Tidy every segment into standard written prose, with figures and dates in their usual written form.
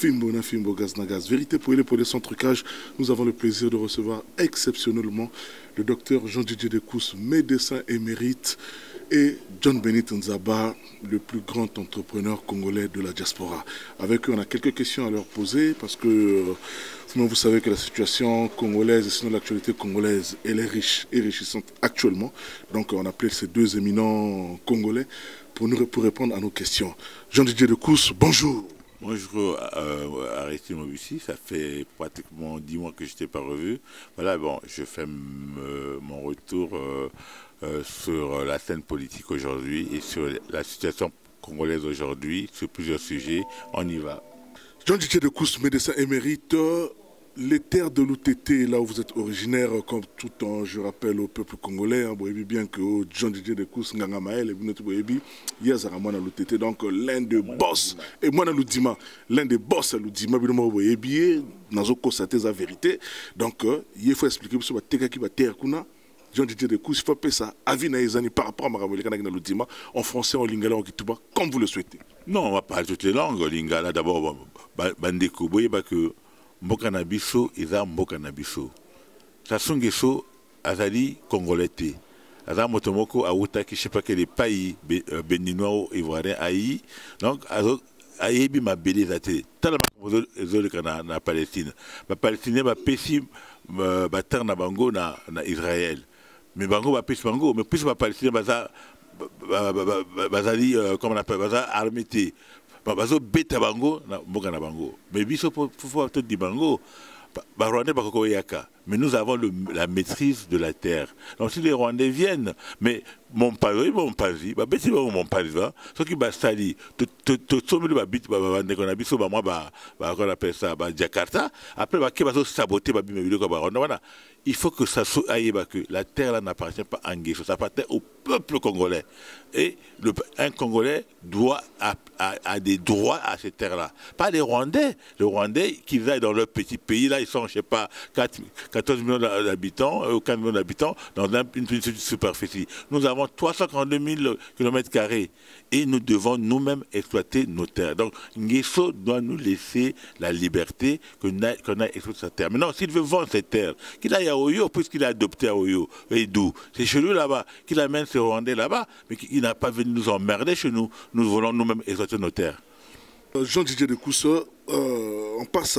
Fimbo, Gaz Nagas. Vérité pour les sans trucage, nous avons le plaisir de recevoir exceptionnellement le docteur Jean-Didier Dekous, médecin émérite, et John Benit Nzaba, le plus grand entrepreneur congolais de la diaspora. Avec eux, on a quelques questions à leur poser parce que vous savez que la situation congolaise et sinon l'actualité congolaise, elle est riche et enrichissante actuellement. Donc on a appelé ces deux éminents congolais pour répondre à nos questions. Jean-Didier Dekous, bonjour. Bonjour Aristide Mobussi, ça fait pratiquement 10 mois que je ne t'ai pas revu. Voilà, bon, je fais mon retour sur la scène politique aujourd'hui et sur la situation congolaise aujourd'hui, sur plusieurs sujets. On y va. Jean-Didier Dekous, médecin émérite, les terres de l'UTT, là où vous êtes originaire, comme tout temps, je rappelle au peuple congolais, vous voyez bien que Jean-Didier Dekous, Ngangamaël, et vous voyez bien, il y a l'UTT, donc l'un des boss, et moi, l'un des boss à l'Udima, vous voyez bien, dans la vérité, donc il faut expliquer sur la qui va terre Jean-Didier Dekous, il faut faire ça, avis naïzani par rapport à Maramoli Kanagina l'Udima, en français, en lingala, en kituba, comme vous le souhaitez. Non, on va parler toutes les langues, lingala, d'abord, bandeko, vous voyez que mboka na biso eza mboka na biso. Sassou Nguesso azali congolais te. Aza motomoko autaki je sais pas quel pays béninois ou ivoirien ayi. Donc ayebi mabele ezate. Tala ezole kana na Palestine. Ba Palestiniens ba pesi ba terre na bango na Israël. Mais bango ba pesi bango, mais plus ba Palestiniens bazali comment on appelle baza armé. Bazo beta bango na mboka na bango. Mais biso faut tout di bango. Ba Rwandais bakoko yaka. Mais nous avons la maîtrise de la terre. Donc si les Rwandais viennent, mais mon pari, bah beti mon pari va. Ce qui va sali, tout sommet ba bit ba ndeko na biso ba moi ba qu'on appelle ça ba Jakarta. Après ba ke bazo saboter ba bima vidéo ba Rwanda voilà. Il faut que ça soit que la terre là n'appartient pas à Nguesso, ça appartient au peuple congolais. Et un Congolais a des droits à cette terre-là. Pas les Rwandais. Les Rwandais qui aillent dans leur petit pays, là, ils sont, je sais pas, 14 millions d'habitants, ou 15 millions d'habitants, dans une petite superficie. Nous avons 342 000 km². Et nous devons nous-mêmes exploiter nos terres. Donc, Nguesso doit nous laisser la liberté qu'on a exploité sa terre. Maintenant, s'il veut vendre cette terre, qu'il aille à Oyo, puisqu'il a adopté à Oyo, et d'où c'est chez lui là-bas, qu'il amène ses Rwandais là-bas, mais qu'il n'a pas venu nous emmerder chez nous. Nous voulons nous-mêmes exploiter nos terres. Jean-Didier Dekous, on passe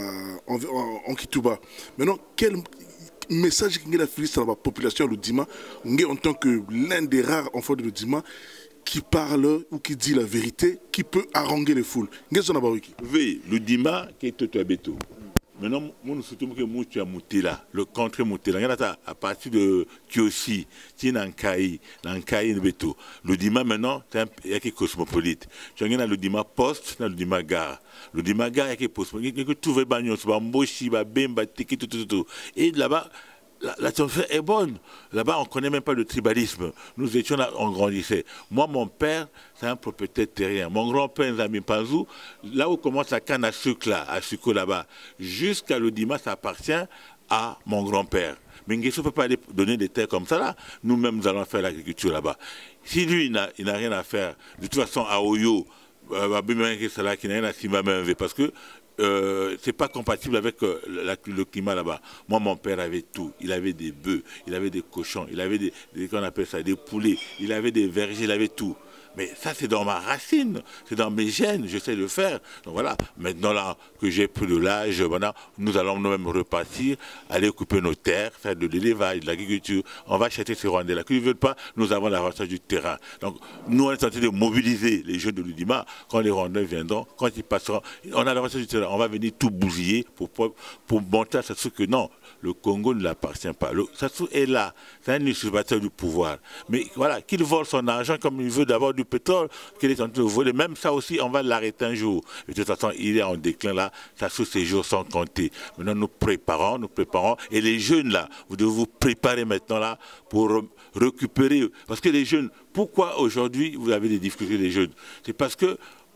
en Kituba. Maintenant, quel message qu'il a fait à la population de l'Udima, en tant que l'un des rares enfants de l'Udima, qui parle ou qui dit la vérité, qui peut haranguer les foules. Oui, l'Udima qui est tout à béto. Maintenant, nous souhaitons que nous soyons là, le contre Moutela. À partir de Kiosi, Tinankai, Nankai, Beto. L'Udima maintenant, il y a quelque cosmopolite. Tu as l'Udima poste, l'Udima gare. L'Udima gare, il y a quelque cosmopolite. Il y a tout le bagnon, Mboshi, Bemba, Tiki, tout. Et là-bas, la tension est bonne. Là-bas, on ne connaît même pas le tribalisme. Nous étions là, on grandissait. Moi, mon père, c'est un propriétaire terrien. Mon grand-père, Nzambi Panzou, là où commence la canne à sucre, là, à Suko, là-bas, jusqu'à l'Udima, ça appartient à mon grand-père. Mais Nguesso ne peut pas aller donner des terres comme ça, là. Nous-mêmes, nous allons faire l'agriculture là-bas. Si lui, il n'a rien à faire, de toute façon, à Oyo, qui n'a rien à s'y parce que c'est pas compatible avec le climat là-bas. Moi, mon père avait tout. Il avait des bœufs, il avait des cochons, il avait qu'on appelle ça, des poulets, il avait des vergers, il avait tout. Mais ça, c'est dans ma racine, c'est dans mes gènes, je sais le faire. Donc voilà, maintenant là que j'ai pris de l'âge, voilà, nous allons nous-mêmes repartir, aller couper nos terres, faire de l'élevage, de l'agriculture. On va acheter ces Rwandais-là. Qui ne veulent pas, nous avons l'avantage du terrain. Donc nous, on est en train de mobiliser les jeunes de l'Udima. Quand les Rwandais viendront, quand ils passeront, on a l'avantage du terrain. On va venir tout bousiller pour montrer à Sassou que non, le Congo ne l'appartient pas. Sassou est là, c'est un usurpateur du pouvoir. Mais voilà, qu'il vole son argent comme il veut d'avoir du pétrole, qu'il est en train de voler, même ça aussi, on va l'arrêter un jour. Et de toute façon, il est en déclin là, Sassou, ses jours sont comptés. Maintenant, nous préparons, et les jeunes là, vous devez vous préparer maintenant là pour récupérer. Parce que les jeunes, pourquoi aujourd'hui vous avez des difficultés des jeunes? C'est parce que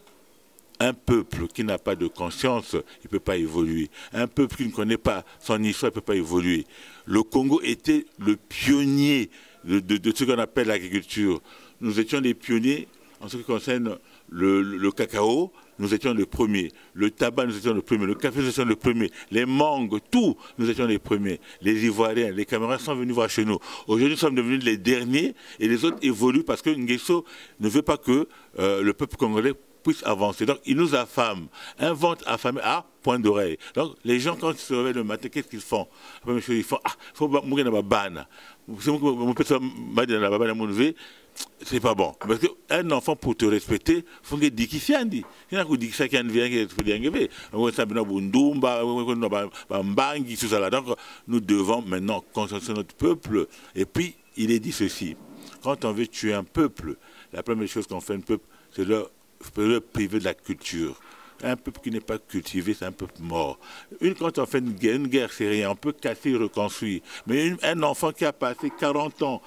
un peuple qui n'a pas de conscience, il ne peut pas évoluer. Un peuple qui ne connaît pas son histoire, il ne peut pas évoluer. Le Congo était le pionnier de ce qu'on appelle l'agriculture. Nous étions les pionniers En ce qui concerne le cacao, nous étions les premiers. Le tabac, nous étions les premiers. Le café, nous étions les premiers. Les mangues, tout, nous étions les premiers. Les Ivoiriens, les Camerounais sont venus voir chez nous. Aujourd'hui, nous sommes devenus les derniers et les autres évoluent parce que Nguesso ne veut pas que le peuple congolais puisse avancer. Donc, il nous affame. Un ventre affamé à point d'oreille. Donc, les gens, quand ils se réveillent le matin, qu'est-ce qu'ils font? La première chose, ils font, il faut mourir dans ma banne. C'est pas bon. Parce qu'un enfant, pour te respecter, il faut qu'il dise qu'il s'y a dit. Il faut qu'il dise qu'il vient, qu'il vient. Donc, nous devons maintenant concentrer notre peuple. Et puis, il est dit ceci. Quand on veut tuer un peuple, la première chose qu'on fait un peuple, c'est le priver de la culture. Un peuple qui n'est pas cultivé, c'est un peuple mort. Quand on fait une guerre, c'est rien. On peut casser et reconstruire. Mais un enfant qui a passé 40 ans,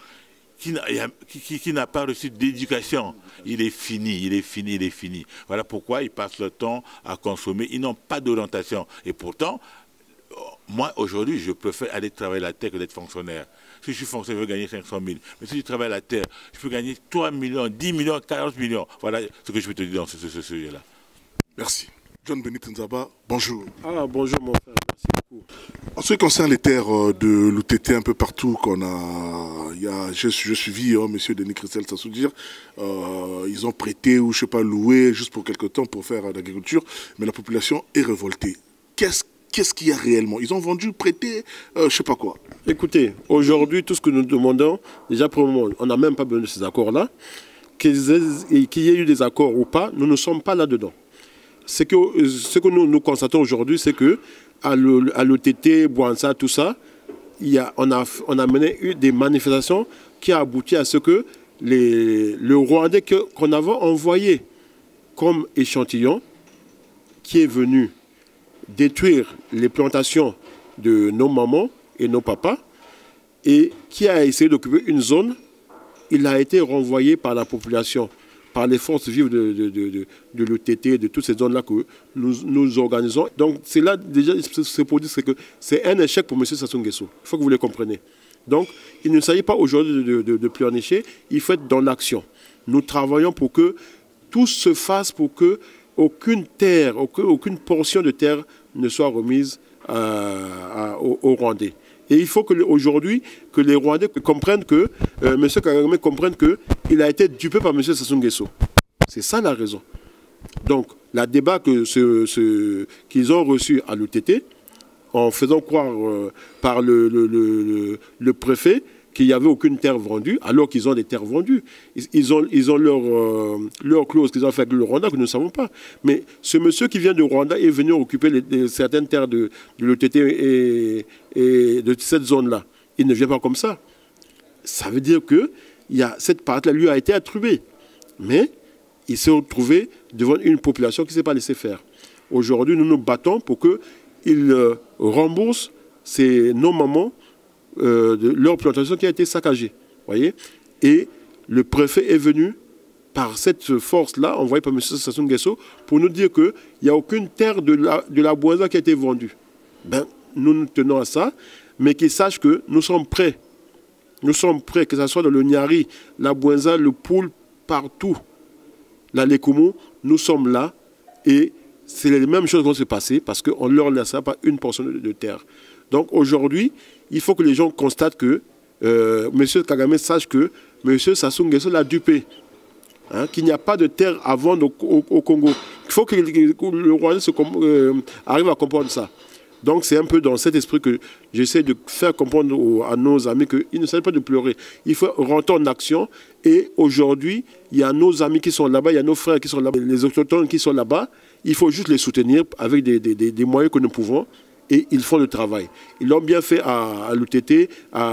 qui n'a pas reçu d'éducation, il est fini, il est fini, il est fini. Voilà pourquoi ils passent le temps à consommer. Ils n'ont pas d'orientation. Et pourtant, moi, aujourd'hui, je préfère aller travailler la terre que d'être fonctionnaire. Si je suis fonctionnaire, je veux gagner 500 000. Mais si je travaille la terre, je peux gagner 3 millions, 10 millions, 40 millions. Voilà ce que je peux te dire dans ce sujet-là. Merci. John Benit Nzaba, bonjour. Ah, bonjour mon frère, merci beaucoup. En ce qui concerne les terres de l'UTT un peu partout qu'on a, je suivi M. Denis Christel Sassou dire, ils ont prêté ou je sais pas loué juste pour quelque temps pour faire de l'agriculture, mais la population est révoltée. Qu'est-ce qu'il y a réellement? Ils ont vendu, prêté, je sais pas quoi. Écoutez, aujourd'hui, tout ce que nous demandons, déjà pour le moment, on n'a même pas besoin de ces accords-là. Qu'il y ait eu des accords ou pas, nous ne sommes pas là-dedans. Ce que nous constatons aujourd'hui, c'est que à l'OTT, Bouanza, tout ça, on a mené des manifestations qui a abouti à ce que le Rwandais qu'on avait envoyé comme échantillon, qui est venu détruire les plantations de nos mamans et nos papas, et qui a essayé d'occuper une zone, il a été renvoyé par la population, par les forces vives de l'OTT, de toutes ces zones-là que nous organisons. Donc, c'est là, déjà, c'est pour dire que c'est un échec pour M. Sassou Nguesso. Il faut que vous le compreniez. Donc, il ne s'agit pas aujourd'hui de pleurnicher, il faut être dans l'action. Nous travaillons pour que tout se fasse, pour que aucune terre, aucune portion de terre ne soit remise aux Rwandais. Et il faut aujourd'hui que les Rwandais comprennent que, M. Kagame comprenne qu'il a été dupé par M. Sassou Nguesso. C'est ça la raison. Donc, la débat qu'ils ont reçu à l'OTT, en faisant croire par le préfet qu'il n'y avait aucune terre vendue, alors qu'ils ont des terres vendues. Ils ont leur clause qu'ils ont fait avec le Rwanda que nous ne savons pas. Mais ce monsieur qui vient de Rwanda est venu occuper certaines terres de l'OTT et de cette zone-là. Il ne vient pas comme ça. Ça veut dire que cette partie-là lui a été attribuée. Mais il s'est retrouvé devant une population qui ne s'est pas laissée faire. Aujourd'hui, nous nous battons pour qu'ils remboursent nos mamans de leur plantation qui a été saccagée. Voyez. Et le préfet est venu par cette force-là, envoyée par M. Sassou Nguesso, pour nous dire qu'il n'y a aucune terre de la Bouanza qui a été vendue. Ben, nous tenons à ça, mais qu'ils sachent que nous sommes prêts. Nous sommes prêts, que ce soit dans le Niari, la Bouanza, le Poul, partout. La Lékoumou, nous sommes là et c'est les mêmes choses qui vont se passer parce qu'on ne leur laissera pas une portion de terre. Donc aujourd'hui, il faut que les gens constatent que M. Kagame sache que M. Sassou Nguesso l'a dupé. Hein, qu'il n'y a pas de terre à vendre au Congo. Il faut que le Rwanda arrive à comprendre ça. Donc c'est un peu dans cet esprit que j'essaie de faire comprendre à nos amis qu'il ne s'agit pas de pleurer. Il faut rentrer en action. Et aujourd'hui, il y a nos amis qui sont là-bas, il y a nos frères qui sont là-bas, les autochtones qui sont là-bas. Il faut juste les soutenir avec des moyens que nous pouvons. Et ils font le travail. Ils l'ont bien fait à l'UTT,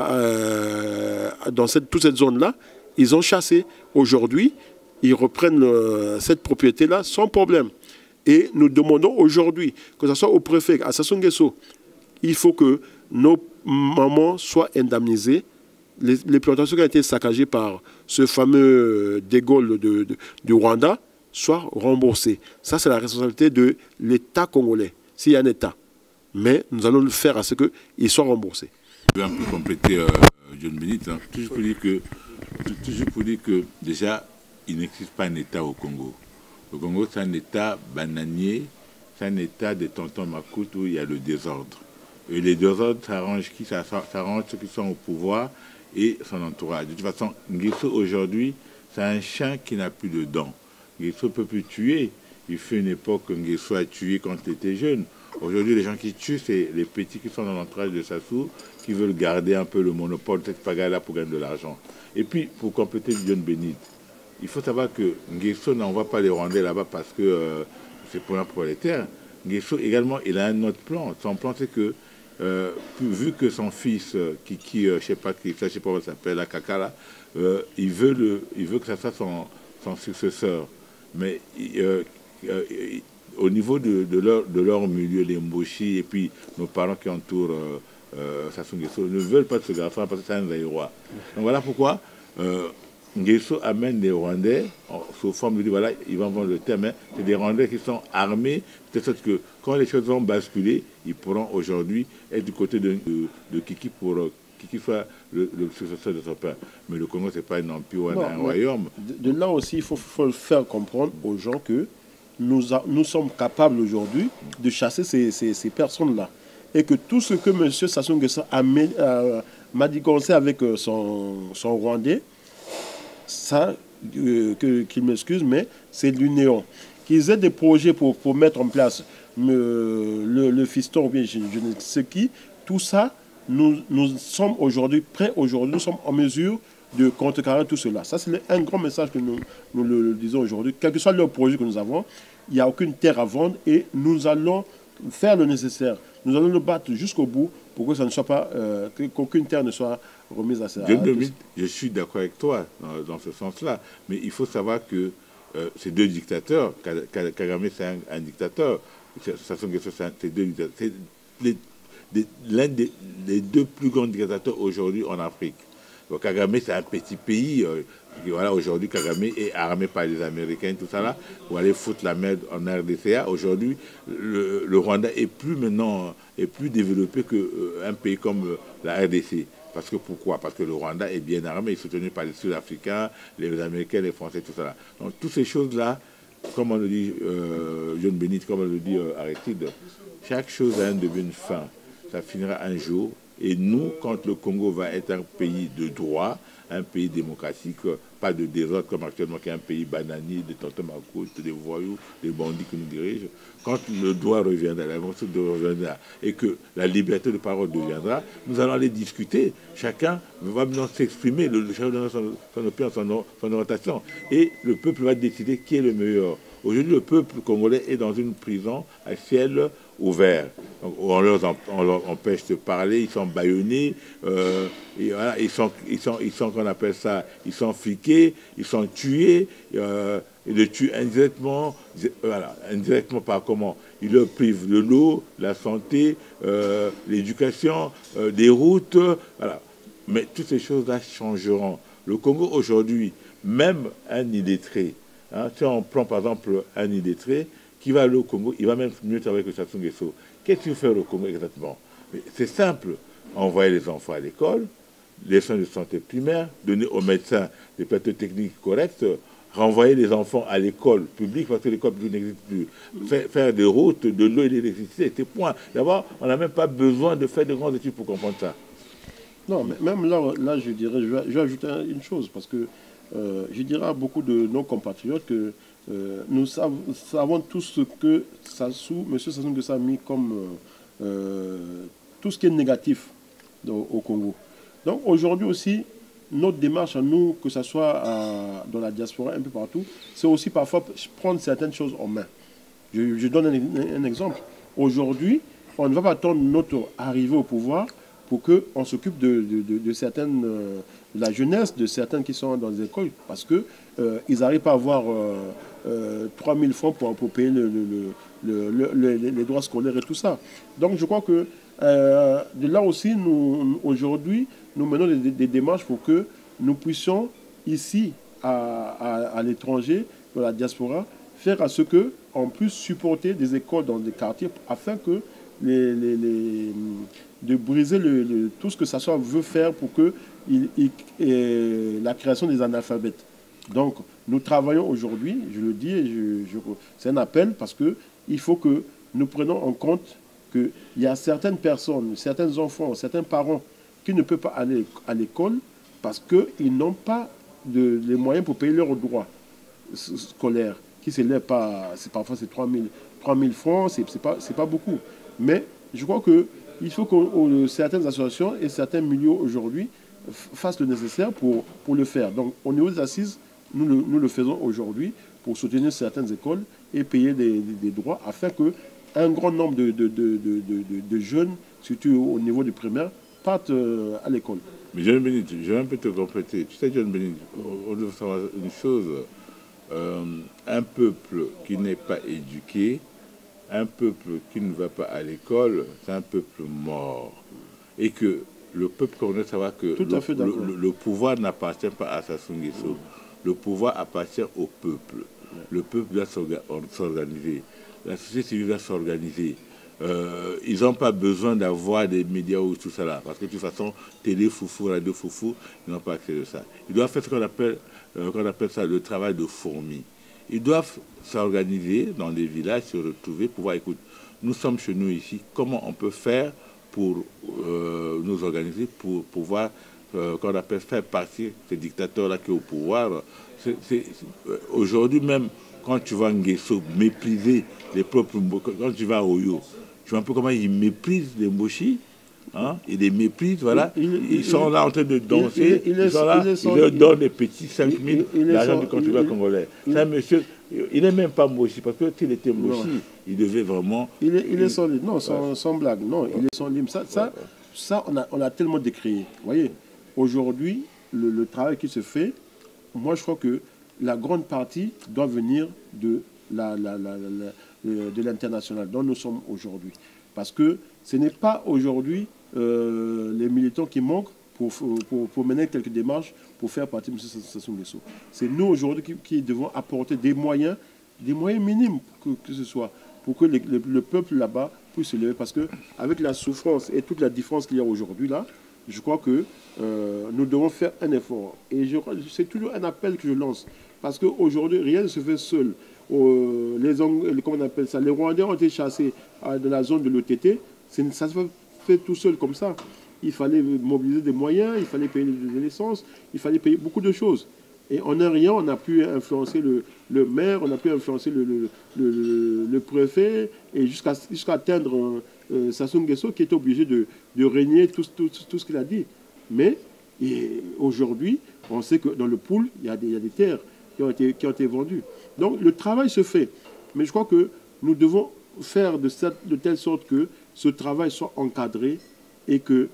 dans toute cette zone-là. Ils ont chassé. Aujourd'hui, ils reprennent cette propriété-là sans problème. Et nous demandons aujourd'hui, que ce soit au préfet, à Sassou Nguesso, il faut que nos mamans soient indemnisées. Les plantations qui ont été saccagées par ce fameux De Gaulle du Rwanda soient remboursées. Ça, c'est la responsabilité de l'État congolais, s'il y a un État. Mais nous allons le faire à ce qu'ils soient remboursés. Je vais un peu compléter John Benit, hein. Toujours pour dire que déjà, il n'existe pas un État au Congo. Le Congo, c'est un État bananier, c'est un État de tonton Macoute où il y a le désordre. Et les désordres, ça arrange qui? Ça arrange ceux qui sont au pouvoir et son entourage. De toute façon, Nguesso, aujourd'hui, c'est un chien qui n'a plus de dents. Nguesso ne peut plus tuer. Il fait une époque que Nguesso a tué quand il était jeune. Aujourd'hui, les gens qui tuent, c'est les petits qui sont dans l'entourage de Sassou, qui veulent garder un peu le monopole de cette pagaille-là pour gagner de l'argent. Et puis, pour compléter John Benit, il faut savoir que Nguesso n'envoie pas les Rwandais là-bas parce que c'est pour un prolétaire. Nguesso, également, il a un autre plan. Son plan, c'est que, vu que son fils, Kiki, je ne sais pas comment il s'appelle, la Kaka, là, il veut que ça soit son successeur. Mais au niveau de leur milieu, les Mboshi et puis nos parents qui entourent Sassou Nguesso ne veulent pas de ce garçon parce que c'est un Zaïrois. Donc voilà pourquoi Nguesso amène les Rwandais sous forme de voilà, ils vont vendre le terme, hein, c'est des Rwandais qui sont armés, de sorte que quand les choses vont basculer, ils pourront aujourd'hui être du côté de Kiki pour Kiki soit le successeur de son père. Mais le Congo, ce n'est pas un empire ou un royaume. De là aussi, il faut faire comprendre aux gens que nous sommes capables aujourd'hui de chasser ces personnes-là. Et que tout ce que M. Sassou Nguesso m'a dit qu'on sait avec son Rwandais, ça, qu'il m'excuse, mais c'est de l'union. Qu'ils aient des projets pour mettre en place le fiston, ou bien je ne sais qui, tout ça, nous sommes aujourd'hui prêts, nous sommes en mesure de contrecarrer tout cela. Ça, c'est un grand message que nous le disons aujourd'hui. Quel que soit le projet que nous avons, il n'y a aucune terre à vendre et nous allons faire le nécessaire. Nous allons le battre jusqu'au bout pour que ça ne soit pas, qu'aucune terre ne soit remise à ça. Je suis d'accord avec toi dans ce sens-là, mais il faut savoir que ces deux dictateurs, Kagame c'est un dictateur, Sassou Nguesso c'est deux dictateurs, c'est l'un des deux plus grands dictateurs aujourd'hui en Afrique. Donc Kagame c'est un petit pays, voilà, aujourd'hui Kagame est armé par les Américains, tout ça là, pour aller foutre la merde en RDCA. Aujourd'hui, le Rwanda est plus développé qu'un pays comme la RDC. Parce que pourquoi? Parce que le Rwanda est bien armé, il est soutenu par les Sud-Africains, les Américains, les Français, tout ça là. Donc toutes ces choses-là, comme on le dit John Benit, comme on le dit Aristide, chaque chose a un début, une fin. Ça finira un jour. Et nous, quand le Congo va être un pays de droit, un pays démocratique, pas de désordre comme actuellement, qui est un pays bananier, de tonton Macoute, des voyous, des bandits qui nous dirigent, quand le droit reviendra, la démocratie reviendra, et que la liberté de parole deviendra, nous allons aller discuter. Chacun va maintenant s'exprimer, chacun donnera son opinion, son orientation. Et le peuple va décider qui est le meilleur. Aujourd'hui, le peuple congolais est dans une prison à ciel ouvert. Donc, on leur empêche de parler, ils sont bâillonnés, et voilà, ils sont qu'on appelle ça, ils sont fliqués, ils sont tués, ils les tuent indirectement, voilà, indirectement par comment? Ils leur privent de l'eau, la santé, l'éducation, des routes, voilà. Mais toutes ces choses-là changeront. Le Congo aujourd'hui, même un illettré, hein, si on prend par exemple un illettré, qui va aller au Congo, il va même mieux travailler que Sassou Nguesso. Qu'est-ce qu'il faut faire au Congo exactement? C'est simple. Envoyer les enfants à l'école, les soins de santé primaire, donner aux médecins des plateaux techniques corrects, renvoyer les enfants à l'école publique parce que l'école publique n'existe plus. Faire des routes, de l'eau et de l'électricité, c'est point. D'abord, on n'a même pas besoin de faire de grandes études pour comprendre ça. Non, mais même là je dirais, je vais ajouter une chose, parce que je dirais à beaucoup de nos compatriotes que nous savons tous ce que M. Sassou Nguesso a mis comme tout ce qui est négatif au Congo. Donc aujourd'hui aussi, notre démarche à nous, que ce soit dans la diaspora, un peu partout, c'est aussi parfois prendre certaines choses en main. Je donne un exemple. Aujourd'hui, on ne va pas attendre notre arrivée au pouvoir pour qu'on s'occupe de certaines, de la jeunesse, de certaines qui sont dans les écoles, parce qu'ils n'arrivent pas à avoir 3 000 francs pour payer les droits scolaires et tout ça. Donc je crois que de là aussi, aujourd'hui, nous menons des démarches pour que nous puissions, ici, à l'étranger, dans la diaspora, faire à ce qu'on puisse supporter des écoles dans des quartiers afin que de briser tout ce que ça veut faire pour que la création des analphabètes. Donc, nous travaillons aujourd'hui, je le dis, c'est un appel parce qu'il faut que nous prenions en compte qu'il y a certaines personnes, certains enfants, certains parents qui ne peuvent pas aller à l'école parce qu'ils n'ont pas les moyens pour payer leurs droits scolaires, qui s'élèvent pas, parfois c'est 3 000 francs, c'est pas beaucoup. Mais je crois qu'il faut que certaines associations et certains milieux aujourd'hui fassent le nécessaire pour le faire. Donc au niveau des assises, nous le faisons aujourd'hui pour soutenir certaines écoles et payer des droits afin qu'un grand nombre de jeunes, surtout au niveau du primaire, partent à l'école. Mais John Benit, je vais un peu te compléter. Tu sais, John Benit, on doit savoir une chose. Un peuple qui n'est pas éduqué, un peuple qui ne va pas à l'école, c'est un peuple mort. Et que le peuple, on doit savoir que le pouvoir n'appartient pas à Sassou Nguesso. Le pouvoir appartient au peuple. Le peuple doit s'organiser. La société civile doit s'organiser. Ils n'ont pas besoin d'avoir des médias ou tout ça là. Parce que de toute façon, télé foufou, radio foufou, ils n'ont pas accès à ça. Ils doivent faire ce qu'on appelle ça le travail de fourmi. Ils doivent s'organiser dans des villages, se retrouver, pouvoir écouter. Nous sommes chez nous ici, comment on peut faire pour nous organiser, pour pouvoir, qu'on appelle faire partie ces dictateurs-là qui sont au pouvoir. Aujourd'hui même, quand tu vas à Nguesso mépriser les propres... Quand tu vas à Oyo, tu vois un peu comment ils méprisent les Mboshi, hein, ils les méprisent, voilà. Ils sont là en train de danser, ils sont là, ils leur donnent des petits 5 000, l'argent du contribuable congolais. C'est un monsieur, il n'est même pas Mboshi, parce que s'il était Mboshi, il devait vraiment... Il est sans libre, non, sans blague, non, il est sans libre. Ça on a tellement décrié. Vous voyez, aujourd'hui, le travail qui se fait, moi je crois que la grande partie doit venir de l'international dont nous sommes aujourd'hui. Parce que ce n'est pas aujourd'hui les militants qui manquent pour mener quelques démarches pour faire partie de M. Sassou Nguesso. C'est nous aujourd'hui qui devons apporter des moyens minimes que ce soit, pour que le peuple là-bas puisse se lever. Parce qu'avec la souffrance et toute la différence qu'il y a aujourd'hui là, je crois que nous devons faire un effort. Et c'est toujours un appel que je lance. Parce qu'aujourd'hui, rien ne se fait seul. Comment on appelle ça, les Rwandais ont été chassés de la zone de l'OTT. Ça se fait tout seul comme ça. Il fallait mobiliser des moyens, il fallait payer des licences, il fallait payer beaucoup de choses. Et en un rien, on a pu influencer le maire, on a pu influencer le préfet, et jusqu'à atteindre Sassou Nguesso qui était obligé de régner tout ce qu'il a dit. Mais aujourd'hui, on sait que dans le pool, il y a des terres qui ont été vendues. Donc le travail se fait. Mais je crois que nous devons faire de telle sorte que ce travail soit encadré et que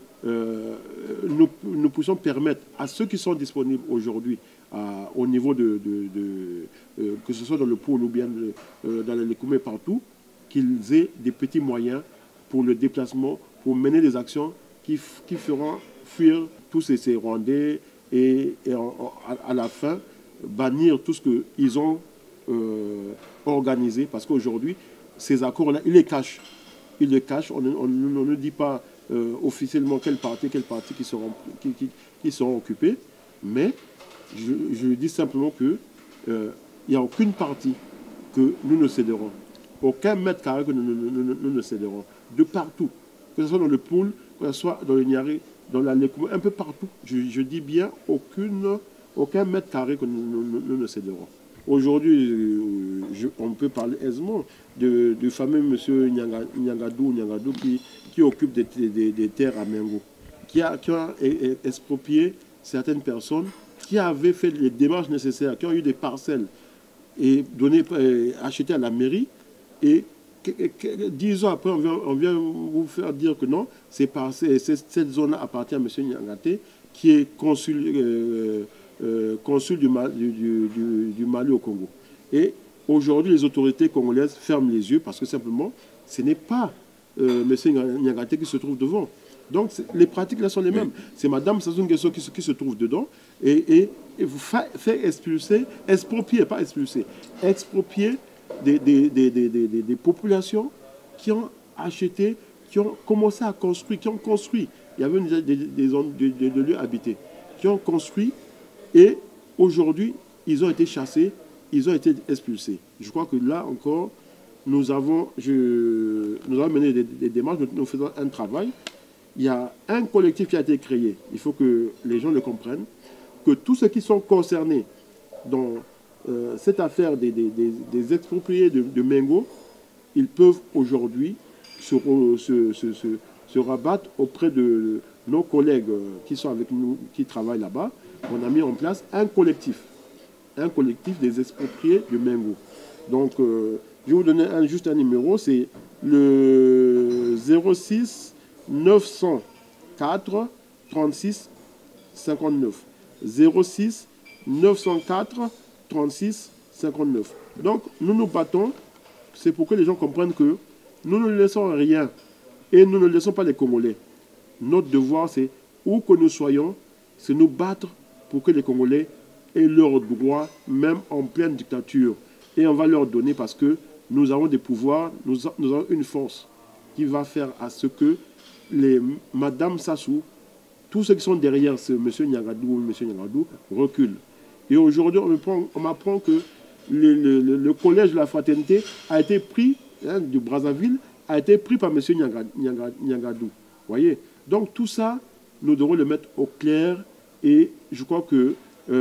nous puissions permettre à ceux qui sont disponibles aujourd'hui au niveau que ce soit dans le pôle ou bien dans les Koumé partout, qu'ils aient des petits moyens pour le déplacement, pour mener des actions qui feront fuir tous ces Rwandais et à la fin bannir tout ce qu'ils ont organisé. Parce qu'aujourd'hui, ces accords-là, ils les cachent. Ils les cachent. On ne dit pas officiellement quelle partie qui seront occupés. Mais je dis simplement qu'il n'y a aucune partie que nous ne céderons. Aucun mètre carré que nous ne céderons. De partout. Que ce soit dans le Poul, que ce soit dans le Niari, dans la Lekoumé, un peu partout. Je dis bien aucun mètre carré que nous ne céderons. Aujourd'hui, on peut parler aisément du fameux monsieur Nyangadou qui occupe des terres à Mengo, qui a exproprié certaines personnes qui avaient fait les démarches nécessaires, qui ont eu des parcelles et achetées à la mairie. Et 10 ans après, on vient vous faire dire que non, cette zone-là appartient à M. Nyangaté, qui est consul du Mali au Congo. Et aujourd'hui, les autorités congolaises ferment les yeux parce que simplement, ce n'est pas M. Nyangaté qui se trouve devant. Donc, les pratiques là sont les mêmes. C'est Mme Sassou Nguesso qui se trouve dedans et fait exproprier des populations qui ont acheté, qui ont commencé à construire, qui ont construit. Il y avait des lieux habités, qui ont construit. Et aujourd'hui, ils ont été chassés, ils ont été expulsés. Je crois que là encore, nous avons mené des démarches, nous faisons un travail. Il y a un collectif qui a été créé. Il faut que les gens le comprennent, que tous ceux qui sont concernés dans cette affaire des expropriés de Mengo, ils peuvent aujourd'hui se rabattre auprès de nos collègues qui sont avec nous, qui travaillent là-bas. On a mis en place un collectif des expropriés de Mengo. Donc, je vais vous donner juste un numéro, c'est le 06 904 36 59. 06 904 36 59. Donc, nous nous battons, c'est pour que les gens comprennent que nous ne laissons rien et nous ne laissons pas les Congolais. Notre devoir, c'est, où que nous soyons, c'est nous battre pour que les Congolais aient leurs droits, même en pleine dictature. Et on va leur donner parce que nous avons des pouvoirs, nous avons une force qui va faire à ce que Madame Sassou, tous ceux qui sont derrière ce M. Niangadou reculent. Et aujourd'hui, on m'apprend que le collège de la fraternité a été pris, de Brazzaville, a été pris par M. Niangadou. Voyez. Donc tout ça, nous devons le mettre au clair et je crois que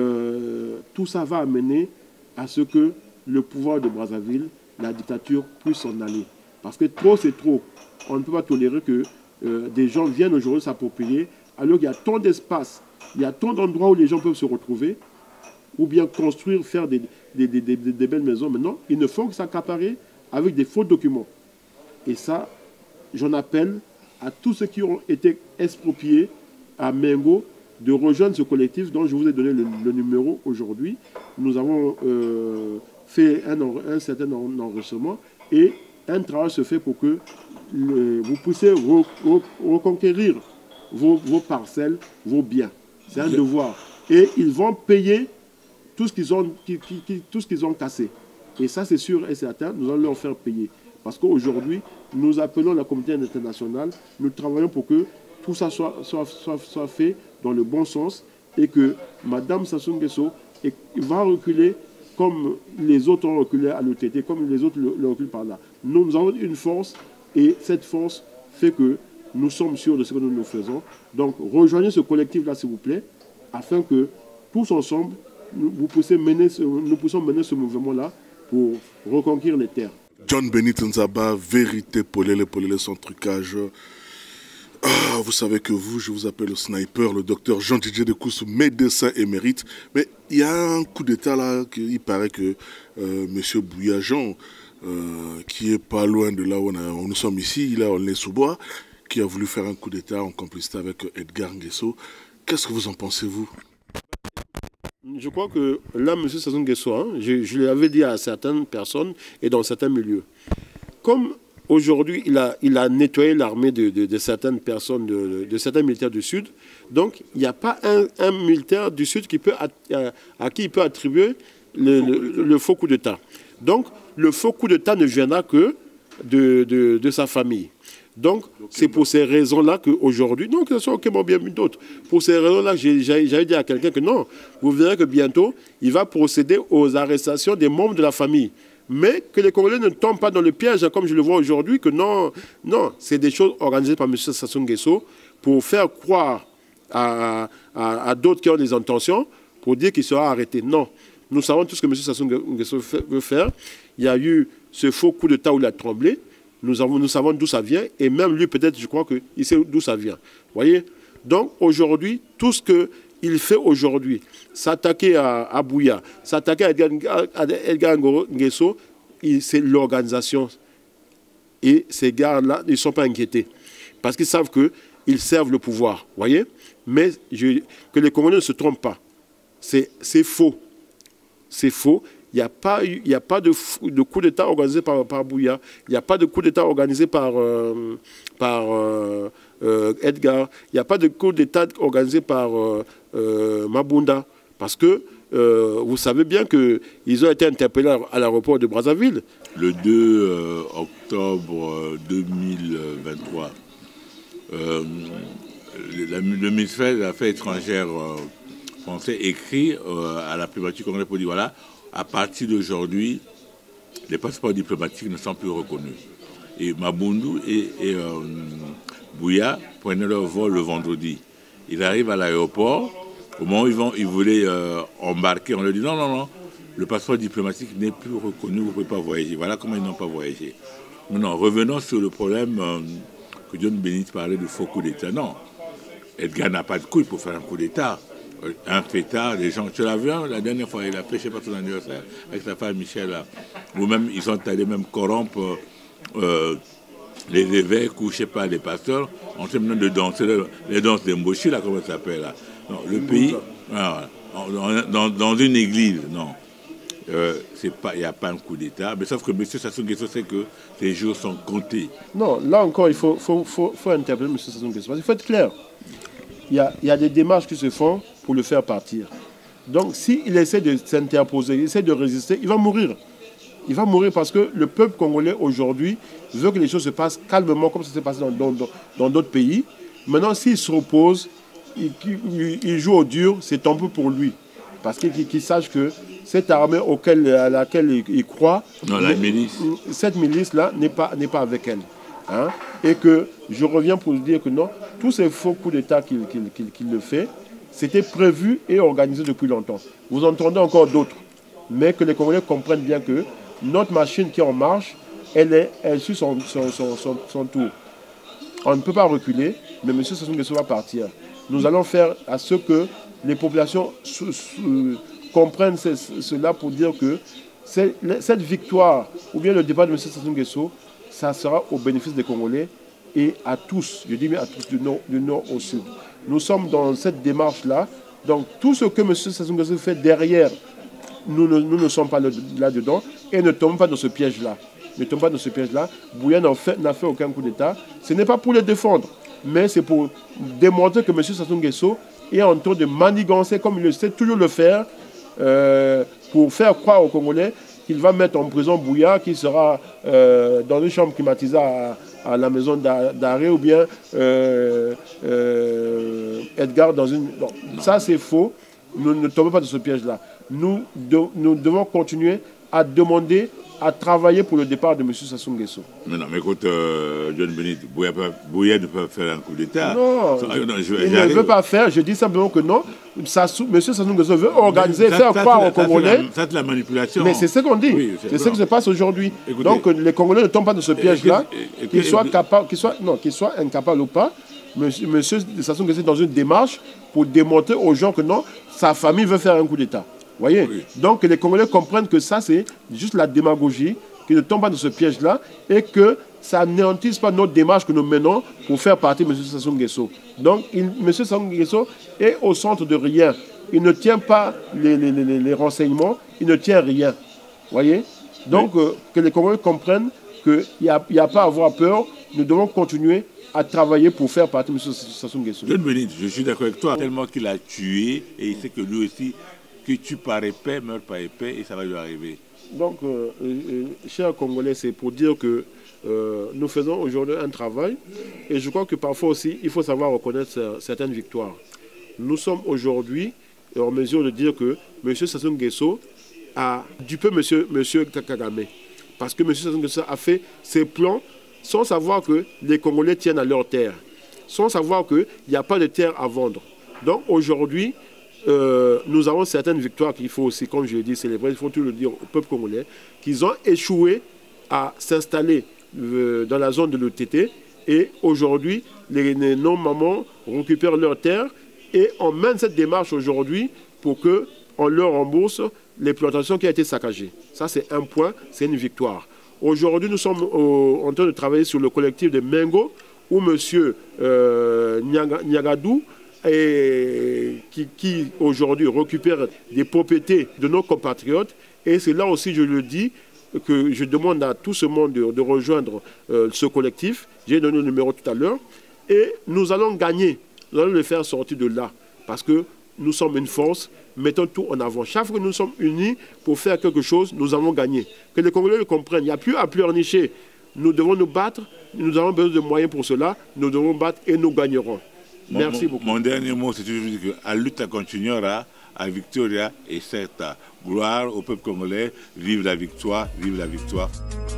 tout ça va amener à ce que le pouvoir de Brazzaville, la dictature, puisse s'en aller. Parce que trop, c'est trop. On ne peut pas tolérer que des gens viennent aujourd'hui s'approprier, alors qu'il y a tant d'espace, il y a tant d'endroits où les gens peuvent se retrouver, ou bien construire, faire des belles maisons. Maintenant, ils ne font que s'accaparer avec des faux documents. Et ça, j'en appelle à tous ceux qui ont été expropriés à Mengo de rejoindre ce collectif dont je vous ai donné le numéro aujourd'hui. Nous avons fait un certain enregistrement et un travail se fait pour que vous puissiez reconquérir vos parcelles, vos biens. C'est un devoir. Et ils vont payer tout ce qu'ils ont cassé. Et ça, c'est sûr et certain, nous allons leur faire payer. Parce qu'aujourd'hui, nous appelons la communauté internationale, nous travaillons pour que tout ça soit fait dans le bon sens et que Mme Sassou Nguesso va reculer comme les autres ont reculé à l'OTT, comme les autres le reculent par là. Nous avons une force et cette force fait que nous sommes sûrs de ce que nous faisons. Donc rejoignez ce collectif-là, s'il vous plaît, afin que tous ensemble, nous puissions mener ce mouvement-là pour reconquérir les terres. John Benit Nzaba, vérité Polele sans trucage. Ah, vous savez que je vous appelle le sniper, le docteur Jean-Didier Dekoussou, médecin émérite. Mais il y a un coup d'état là, il paraît que M. Bouyajan, qui est pas loin de là où nous sommes ici, là on est sous bois, qui a voulu faire un coup d'état en complicité avec Edgar Nguesso. Qu'est-ce que vous en pensez, vous? Je crois que là, M. Sassou Nguesso, je l'avais dit à certaines personnes et dans certains milieux. Comme aujourd'hui, il a nettoyé l'armée de certaines personnes, de certains militaires du Sud, donc il n'y a pas un militaire du Sud à qui il peut attribuer le faux coup d'État. Donc, le faux coup d'État ne viendra que de sa famille. Donc, c'est pour ces raisons-là qu'aujourd'hui, non, que ce soit Okemo bien d'autres, pour ces raisons-là, j'avais dit à quelqu'un que non, vous verrez que bientôt, il va procéder aux arrestations des membres de la famille. Mais que les Congolais ne tombent pas dans le piège, comme je le vois aujourd'hui, que non, c'est des choses organisées par M. Sassou Nguesso pour faire croire à d'autres qui ont des intentions, pour dire qu'il sera arrêté. Non, nous savons tout ce que M. Sassou Nguesso veut faire. Il y a eu ce faux coup d'État où il a tremblé. Nous savons d'où ça vient, et même lui, peut-être, je crois qu'il sait d'où ça vient. Vous voyez? Donc, aujourd'hui, tout ce qu'il fait aujourd'hui, s'attaquer à Bouya, s'attaquer à Edgar Nguesso, c'est l'organisation. Et ces gars-là, ils ne sont pas inquiétés. Parce qu'ils savent qu'ils servent le pouvoir. Vous voyez? Mais que les Congolais ne se trompent pas. C'est faux. C'est faux. Il n'y a pas de coup d'État organisé par Bouya. Il n'y a pas de coup d'État organisé par Edgar. Il n'y a pas de coup d'État organisé par Mabunda. Parce que vous savez bien qu'ils ont été interpellés à l'aéroport de Brazzaville. Le 2 octobre 2023, le ministère des Affaires étrangères français écrit à la primature congolaise pour dire voilà, à partir d'aujourd'hui, les passeports diplomatiques ne sont plus reconnus. Et Mabundu et Bouya prenaient leur vol le vendredi. Ils arrivent à l'aéroport, au moment où ils voulaient embarquer, on leur dit non, non, non, le passeport diplomatique n'est plus reconnu, vous ne pouvez pas voyager. Voilà comment ils n'ont pas voyagé. Maintenant, revenons sur le problème que John Benit parlait de faux coup d'État. Non, Edgar n'a pas de couilles pour faire un coup d'État. Un fêtard, les gens, tu l'as vu, hein, la dernière fois, il a fait, je ne sais pas, son anniversaire, avec sa femme Michel, là. Ou même, ils sont allés même corrompre les évêques ou, je ne sais pas, les pasteurs, en train de danser les danses d'Emboshi, là, comment ça s'appelle, là. Non, le pays, dans une église, non. Il n'y a pas un coup d'État, mais sauf que M. Sassou Nguesso sait que ces jours sont comptés. Non, là encore, il faut interpeller M. Sassou Nguesso. Il faut être clair. Il y a des démarches qui se font pour le faire partir. Donc, s'il essaie de s'interposer, il essaie de résister, il va mourir. Il va mourir parce que le peuple congolais aujourd'hui veut que les choses se passent calmement, comme ça s'est passé dans d'autres pays. Maintenant, s'il se repose, il joue au dur, c'est tant peu pour lui. Parce qu'il sache que cette armée à laquelle il croit, non, la milice. Cette milice-là n'est pas avec elle. Hein? Et que je reviens pour dire que non, tous ces faux coups d'État qu'il le fait, c'était prévu et organisé depuis longtemps. Vous entendez encore d'autres, mais que les Congolais comprennent bien que notre machine qui est en marche, elle suit son tour. On ne peut pas reculer, mais M. Sassou Nguesso va partir. Nous allons faire à ce que les populations comprennent cela pour dire que cette victoire, ou bien le départ de M. Sassou Nguesso, ça sera au bénéfice des Congolais et à tous, je dis bien à tous, du nord au sud. Nous sommes dans cette démarche-là. Donc tout ce que M. Sassou Nguesso fait derrière, nous ne sommes pas là-dedans et ne tombons pas dans ce piège-là. Ne tombons pas dans ce piège-là. Bouya n'a fait aucun coup d'État. Ce n'est pas pour les défendre, mais c'est pour démontrer que M. Sassou Nguesso est en train de manigancer, comme il le sait toujours le faire, pour faire croire aux Congolais qu'il va mettre en prison Bouya, qui sera dans une chambre climatisée à la maison d'arrêt, ou bien Edgar dans une... Non, ça c'est faux. Nous ne tombons pas dans ce piège-là. Nous devons continuer à demander, à travailler pour le départ de M. Sassou Nguesso. Mais non, mais écoute, John Benit, Bouya ne peut pas faire un coup d'État. Non, il ne veut pas faire. Je dis simplement que non. M. Sassou Nguesso veut organiser, faire croire aux Congolais. Ça, c'est la manipulation. Mais c'est ce qu'on dit. Oui, c'est ce qui se passe aujourd'hui. Donc les Congolais ne tombent pas dans ce piège-là. Qu'ils soient incapables ou pas. M. Sassou Nguesso est dans une démarche pour démontrer aux gens que non, sa famille veut faire un coup d'État. Voyez. Oui. Donc les Congolais comprennent que ça, c'est juste la démagogie, qu'ils ne tombent pas dans ce piège-là et que ça n'anéantisse pas notre démarche que nous menons pour faire partie de M. Sassou Nguesso. Donc M. Sassou Nguesso est au centre de rien. Il ne tient pas les renseignements, il ne tient rien. Voyez. Donc que les Congolais comprennent qu'il n'y a pas à avoir peur, nous devons continuer à travailler pour faire partie de M. Sassou Nguesso. John Benit, je suis d'accord avec toi, tellement qu'il a tué et il sait que lui aussi, que tue par épée, meurt par épée et ça va lui arriver. Donc, chers Congolais, c'est pour dire que nous faisons aujourd'hui un travail et je crois que parfois aussi, il faut savoir reconnaître certaines victoires. Nous sommes aujourd'hui en mesure de dire que M. Sassou Nguesso a dupé M. Kagame. Parce que M. Sassou Nguesso a fait ses plans sans savoir que les Congolais tiennent à leur terre, sans savoir qu'il n'y a pas de terre à vendre. Donc aujourd'hui, nous avons certaines victoires qu'il faut aussi, comme je l'ai dit, célébrer. Il faut tout le dire au peuple congolais, qu'ils ont échoué à s'installer dans la zone de l'ETT. Et aujourd'hui, les non-mamans récupèrent leurs terres et on mène cette démarche aujourd'hui pour qu'on leur rembourse les plantations qui ont été saccagées. Ça, c'est un point, c'est une victoire. Aujourd'hui, nous sommes en train de travailler sur le collectif de Mengo, où M. Niagadou, qui aujourd'hui récupère des propriétés de nos compatriotes. Et c'est là aussi, je le dis, que je demande à tout ce monde de rejoindre ce collectif. J'ai donné le numéro tout à l'heure. Et nous allons gagner. Nous allons le faire sortir de là. Parce que nous sommes une force. Mettons tout en avant. Chaque fois que nous sommes unis pour faire quelque chose, nous avons gagné. Que les Congolais le comprennent. Il n'y a plus à pleurnicher. Nous devons nous battre. Nous avons besoin de moyens pour cela. Nous devons battre et nous gagnerons. Merci beaucoup. Mon dernier mot, c'est toujours que la lutte continuera, la victoria est certa. Gloire au peuple congolais, vive la victoire, vive la victoire.